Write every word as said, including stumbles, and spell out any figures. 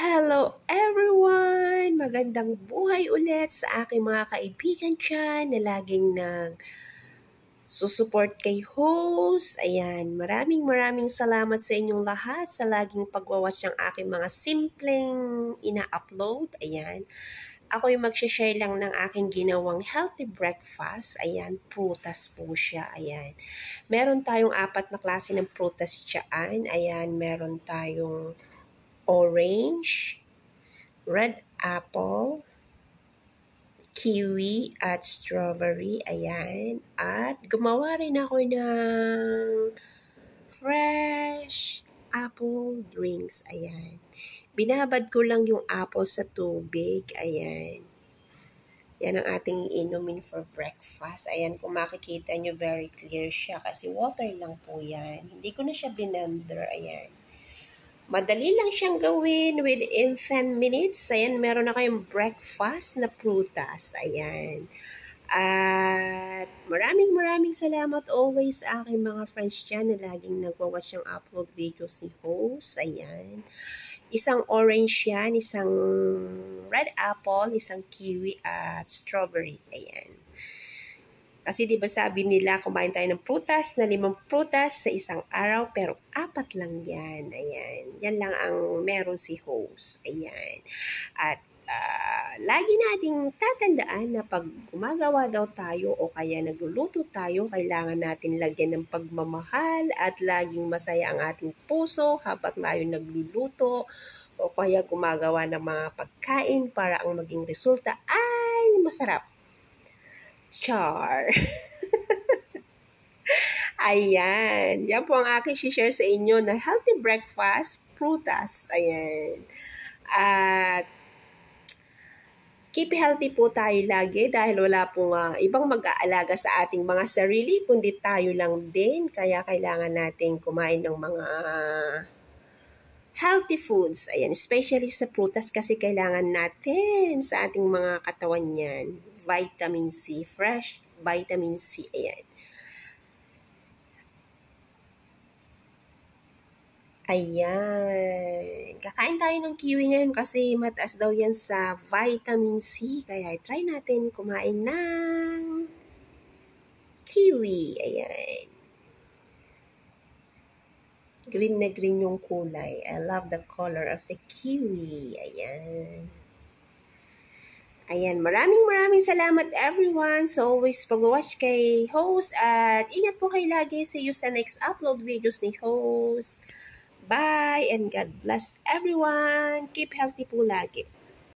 Hello everyone! Magandang buhay ulit sa aking mga kaibigan dyan na laging nag susuport kay host. Ayan, maraming maraming salamat sa inyong lahat sa laging pagwawatch ng aking mga simpleng ina-upload. Ayan, ako yung mag-share lang ng aking ginawang healthy breakfast. Ayan, prutas po siya. Ayan, meron tayong apat na klase ng prutas dyan. Ayan, meron tayong orange, red apple, kiwi, at strawberry. Ayan. At gumawa rin ako ng fresh apple drinks. Ayan. Binabad ko lang yung apple sa tubig. Ayan. Yan ang ating inumin for breakfast. Ayan, kung makikita nyo, very clear siya kasi water lang po yan. Hindi ko na siya blender. Ayan. Madali lang siyang gawin within ten minutes. Ayan, meron na kayong breakfast na prutas. Ayan. At maraming maraming salamat always sa aking mga friends dyan na laging nagwa-watch ng upload videos ni host. Ayan. Isang orange yan, isang red apple, isang kiwi at strawberry. Ayan. Kasi di ba sabi nila, kumain tayo ng prutas, na limang prutas sa isang araw, pero apat lang yan. Ayan. Yan lang ang meron si host. Ayan. At uh, lagi nating tatandaan na pag gumagawa daw tayo o kaya nagluluto tayo, kailangan natin lagyan ng pagmamahal at laging masaya ang ating puso habang tayo nagluluto o kaya gumagawa ng mga pagkain para ang maging resulta ay masarap. Char. Ayan. Yan po ang aking share sa inyo na healthy breakfast, prutas. Ayan. At keep healthy po tayo lagi dahil wala pong uh, ibang mag-aalaga sa ating mga sarili, kundi tayo lang din. Kaya kailangan natin kumain ng mga healthy foods. Ayan. Especially sa prutas kasi kailangan natin sa ating mga katawan yan. Vitamin C, fresh vitamin C. Ayan. Ayan. Kakain tayo ng kiwi ngayon kasi mataas daw yan sa vitamin C. Kaya try natin kumain ng kiwi. Ayan. Green na green yung kulay. I love the color of the kiwi. Ayan. Ayan, maraming maraming salamat everyone. So always pag-watch kay host at ingat po kayo lagi. See you sa next upload videos ni host. Bye and God bless everyone. Keep healthy po lagi.